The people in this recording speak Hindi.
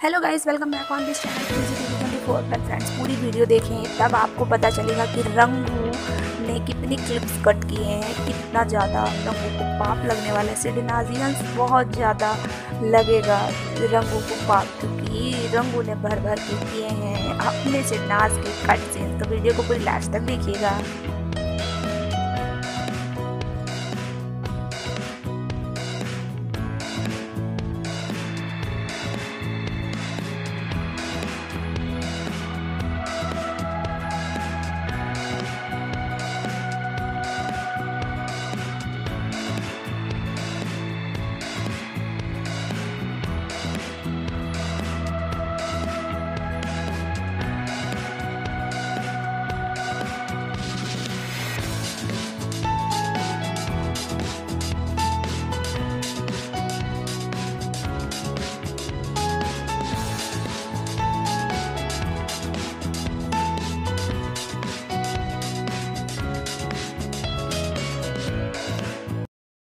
Hello guys, welcome back on this channel TG24 पर। फ्रेंड्स, पूरी वीडियो देखें तब आपको पता चलेगा कि रंगू ने कितनी क्लिप्स कट किए हैं, कितना ज़्यादा रंगू को पाप लगने वाला है। सिडनाजियंस बहुत ज़्यादा लगेगा रंगू को पाप, क्योंकि रंगू ने भर भर के किए हैं अपने सिडनाज के कट सीन। तो वीडियो को पूरी लास्ट तक देखिएगा।